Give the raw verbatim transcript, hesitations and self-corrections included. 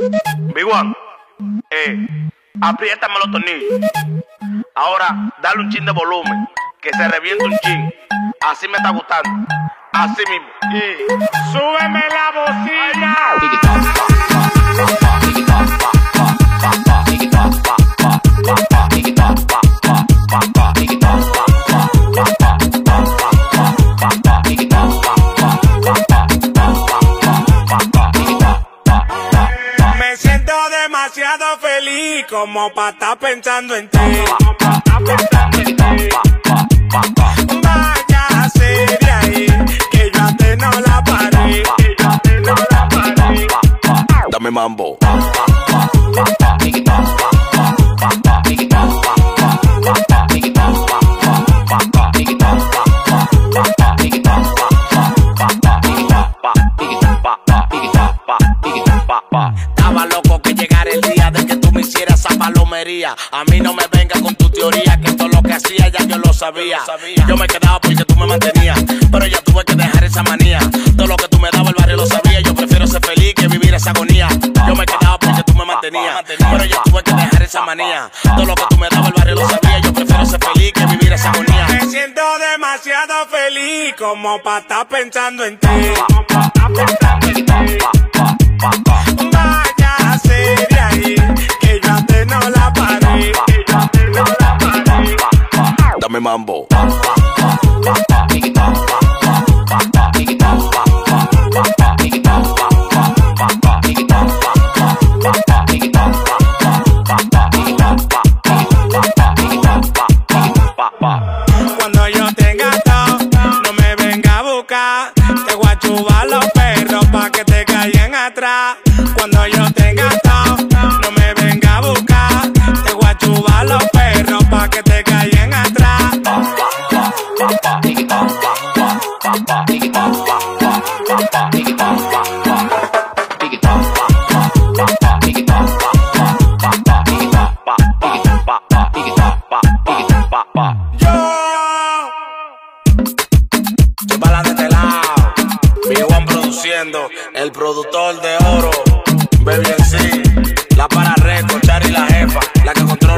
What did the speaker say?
Big One, eh, apriétame los tornillos. Ahora, dale un chin de volumen, que se reviente un chin. Así me está gustando, así mismo. Y súbeme la bocina. Me siento demasiado feliz como pa' estar pensando en ti. Váyase de ahí, que yo a ti no la paré, que yo a ti no la paré. Dame mambo. Estaba loco que llegara el día de que tú me hicieras esa palomería. A mí no me venga con tu teoría, que todo lo que hacía ya yo lo sabía. Y yo me quedaba porque tú me mantenías, pero ya tuve que dejar esa manía. Todo lo que tú me dabas el barrio lo sabía. Yo prefiero ser feliz que vivir esa agonía. Yo me quedaba porque tú me mantenías, pero ya tuve que dejar esa manía. Todo lo que tú me dabas el barrio lo sabía. Yo prefiero ser feliz que vivir esa agonía. Me siento demasiado feliz como pa' estar pensando en ti. Váyase de ahí, que yo a ti no la paré, que yo a ti no la paré. Dame mambo. Cuando yo tenga todo, no me venga a buscar. Te voy a chubar los perros pa' que te caigan atrás. Cuando yo tenga todo, no me venga a buscar. Te voy a chubar los perros pa' que te caigan atrás. Yo para de este lado, Big One produciendo, el productor de oro, Baby en sí, la para Record, Chari la jefa, la que controla.